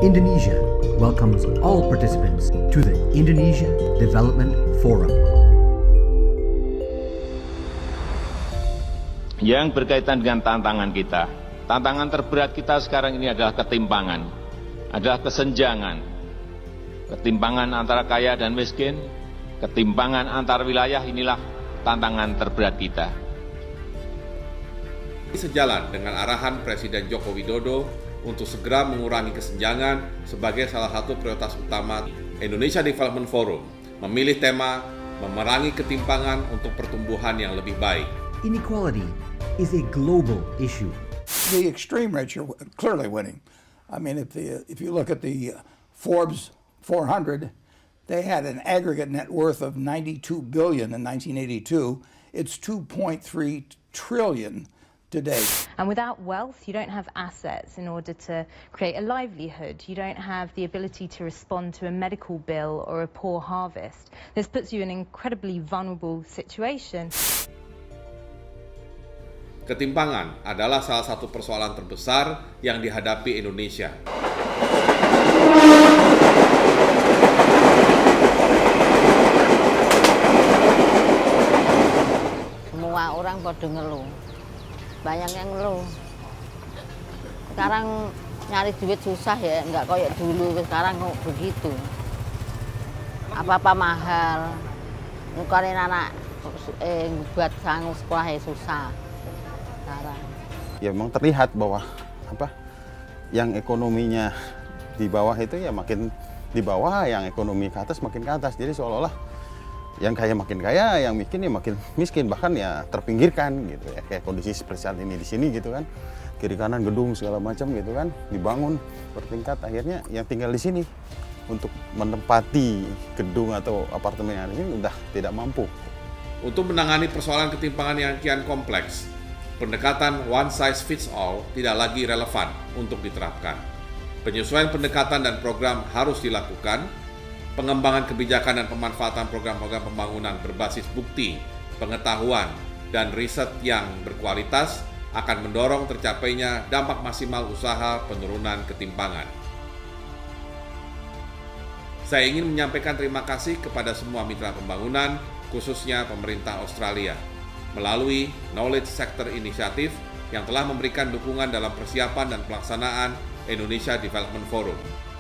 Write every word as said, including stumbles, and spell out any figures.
Indonesia welcomes all participants to the Indonesia Development Forum. Yang berkaitan dengan tantangan kita, tantangan terberat kita sekarang ini adalah ketimpangan, adalah kesenjangan, ketimpangan antara kaya dan miskin, ketimpangan antar wilayah, inilah tantangan terberat kita. Sejalan dengan arahan Presiden Joko Widodo untuk segera mengurangi kesenjangan sebagai salah satu prioritas utama, Indonesia Development Forum memilih tema memerangi ketimpangan untuk pertumbuhan yang lebih baik. Inequality is a global issue. The extreme rich are clearly winning. I mean, if the if you look at the Forbes four hundred, they had an aggregate net worth of ninety-two billion dollars in nineteen eighty-two. It's two point three trillion dollars today. And without wealth, you don't have assets in order to create a livelihood. You don't have the ability to respond to a medical bill or a poor harvest. This puts you in an incredibly vulnerable situation. Ketimpangan adalah salah satu persoalan terbesar yang dihadapi Indonesia. Semua orang pada ngeluh, banyak yang ngeluh. Sekarang nyari duit susah ya, nggak kayak dulu. Sekarang kok begitu. Apa-apa mahal. Nukarin anak eh, buat sanggup sekolah ya susah. Sekarang. Ya memang terlihat bahwa apa yang ekonominya di bawah itu ya makin di bawah, yang ekonomi ke atas makin ke atas. Jadi seolah-olah yang kaya makin kaya, yang miskin ya makin miskin, bahkan ya terpinggirkan gitu ya, kayak kondisi seperti saat ini di sini gitu kan, kiri kanan gedung segala macam gitu kan dibangun bertingkat, akhirnya yang tinggal di sini untuk menempati gedung atau apartemen yang ada di sini udah tidak mampu. Untuk menangani persoalan ketimpangan yang kian kompleks, pendekatan one size fits all tidak lagi relevan untuk diterapkan. Penyesuaian pendekatan dan program harus dilakukan. Pengembangan kebijakan dan pemanfaatan program-program pembangunan berbasis bukti, pengetahuan, dan riset yang berkualitas akan mendorong tercapainya dampak maksimal usaha penurunan ketimpangan. Saya ingin menyampaikan terima kasih kepada semua mitra pembangunan, khususnya pemerintah Australia, melalui Knowledge Sector Initiative yang telah memberikan dukungan dalam persiapan dan pelaksanaan Indonesia Development Forum.